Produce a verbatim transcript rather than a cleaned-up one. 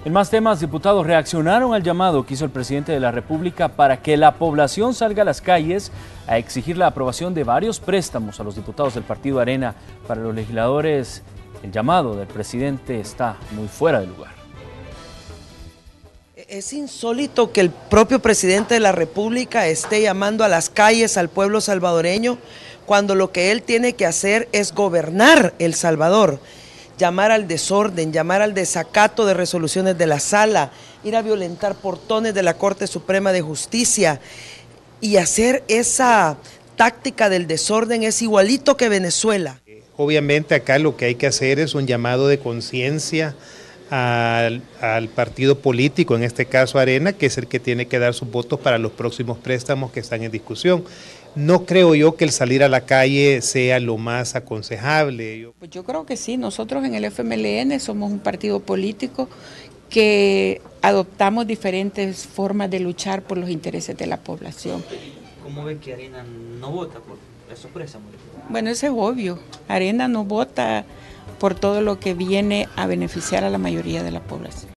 En más temas, diputados reaccionaron al llamado que hizo el presidente de la República para que la población salga a las calles a exigir la aprobación de varios préstamos a los diputados del partido Arena. Para los legisladores, el llamado del presidente está muy fuera de lugar. Es insólito que el propio presidente de la República esté llamando a las calles al pueblo salvadoreño cuando lo que él tiene que hacer es gobernar El Salvador. Llamar al desorden, llamar al desacato de resoluciones de la sala, ir a violentar portones de la Corte Suprema de Justicia y hacer esa táctica del desorden es igualito que Venezuela. Obviamente acá lo que hay que hacer es un llamado de conciencia al, al partido político, en este caso Arena, que es el que tiene que dar sus votos para los próximos préstamos que están en discusión. No creo yo que el salir a la calle sea lo más aconsejable. Pues yo creo que sí, nosotros en el F M L N somos un partido político que adoptamos diferentes formas de luchar por los intereses de la población. ¿Cómo ve que Arena no vota por esos préstamos? Bueno, eso es obvio, Arena no vota por todo lo que viene a beneficiar a la mayoría de la población.